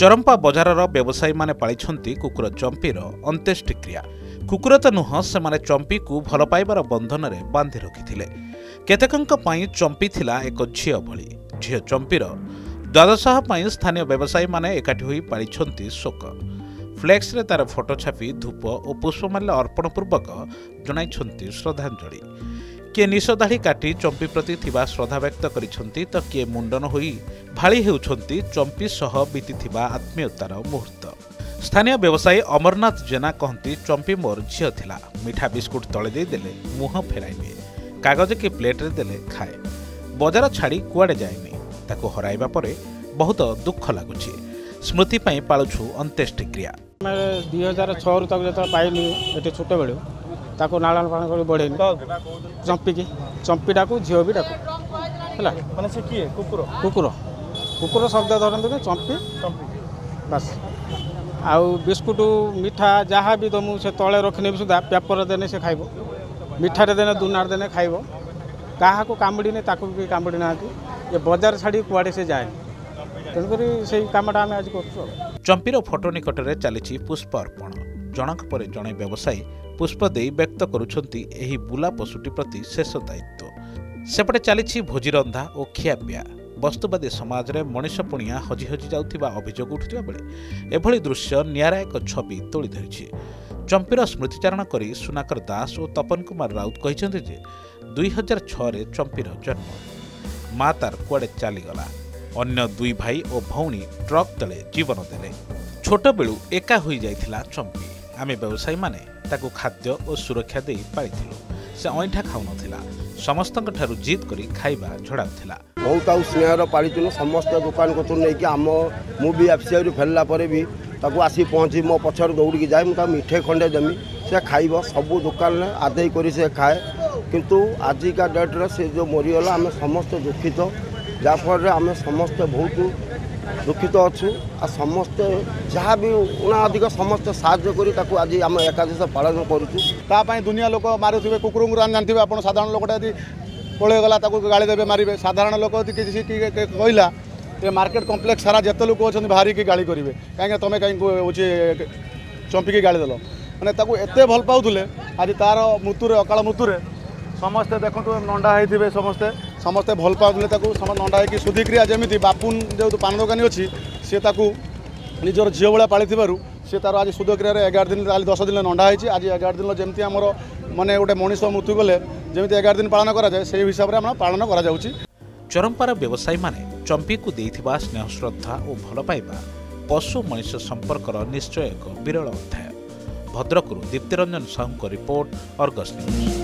चरंपा बजारर व्यवसायी माने पालिछंती कुकुर चंपीर अंत्येष्टिक्रिया। कुकुर तो नुह से माने चंपी को भल पाइबार बंधन में बांधि रखिथिले। केतेकंक पई चंपी थिला एक झियो भली। झियो चंपीर द्वादशह पई स्थानीय व्यवसायी माने एकाठी होई पालिछंती शोक। फ्लेक्स रे तार फोटो छापी धूप और पुष्पमाल्य अर्पण पूर्वक जणाइछंती श्रद्धांजलि। किए निश दाढ़ी काटी चंपी प्रति थिबा श्रद्धा व्यक्त करिछंती तो किए मुंडन होई भाली हेउछंती चंपी सह बीतीथिबा आत्मीयतार मुहूर्त। स्थानीय व्यवसायी अमरनाथ जेना कहती चंपी मोर झियो थिला। मिठा बिस्कुट तले दे देले मुह फेराई निए, कागज की प्लेट रे देले खाए। बजार छाड़ी कुआडे जाएनी। ताको हराइबा परे बहुत दुख लागुछि। स्मृति पई पाळुछु अंत्येष्टिक्रिया। 2006 रु तक जत पाइली एटे छोट बेले ताको नालन पालन कर बढ़ेनी चंपी की चंपीटा को झील भी डाकू है माने से किए कुकुर कुकुर कुकुर शब्द धरते चंपी बस आउ बिस्कुट मिठा जहाँ भी दमु से तले रखने भी सुधा पेपर देने से खाइब मिठारे देने दुनार देने खाइब क्या कामुड़ी नहीं ताकू भी कामुड़ी ना ये बजार छाड़ी कुआड़े से जाए तेणुक से कमटा आम आज कर। चंपीर फोटो निकट में चली पुष्प अर्पण। जनक पर जड़े व्यवसायी पुष्प दे व्यक्त करुछंती एही बुला पशुटी प्रति शेष दायित्व। सेपटे चली भोजी रंधा और खियापिया। वस्तुवादी समाज में मनीष पुणिया हजि हजि जाउथिबा अभियोग उठुथिबा बेले एभली दृश्य नियारा एक छवि तोली धरिछि। चंपीर स्मृतिचारण करी सुनाकर दास और तपन कुमार राउत कहिसेंति जे 2006 रे चंपीर जन्म। माँ तार कुआडे चलीगला। अन्य दुई भाई और भौणी ट्रक तले जीवन देले। छोट बेलू एका होई जाइथिला चंपी। आमे व्यवसायी माने ताकू खाद्य और सुरक्षा दे पाइथिलु। से अइठा खाउ नथिला। समस्तक ठारू जिद करी खाइबा झड़ाउथिला। बहुत आउ स्नेहर पालिचुनु समस्त दुकान को नहीं कि आम मुझे एफसीआई फेरला पर भी ताकू आसी पहुँची मो पछर दौड़ी जाए मुझे मिठे खंडे देमी से खाइब सबू दुकान में आदाय करी से खाए। किंतु आजिका डेट्रे से जो मरीगला आम समस्त दुखित जहाँफल आम समस्ते बहुत दुखित अच्छु आ समस्ते जहाँ भी उना अधिक समस्ते साहाय्य करी ताकू आज आम एकादश पालन करूँ। दुनिया लोक मारुवे कुकुर जानते आप साधारण लोकटा यदि पलैगला गाड़ी देवे मारे साधारण लोक किसी कहला ये मार्केट कम्प्लेक्स सारा जिते लोक अच्छा बाहरी की गाड़ी करेंगे कहीं तुम कहीं हूँ चंपी की गाड़ी देल मैंने एत भल पाऊे आज तार मृत्युरे अकाल मृत्युरे समस्ते देखो नंडा होते समस्ते समस्ते भल पाऊे नंडा हो शुद्धिक्रिया जमी बापुन जो पान दुकानी अच्छी सी निजर झील भाया पाली सी तार आज शुद्धक्रिया 11 दिन 10 दिन नंडा होती आज 11 दिन जमी आमर माने गोटे मनीष मृत्यु गले जमी 11 दिन पालन कराए से हिसाब से पालन कर। चरंपार व्यवसायी माने चंपी को देइथिबा स्नेह श्रद्धा और भल पाइबा पशु मनुष्य संपर्कर निश्चय एक विरल अध्याय। भद्रकरू Diptiranjan Sahu report, Argus news.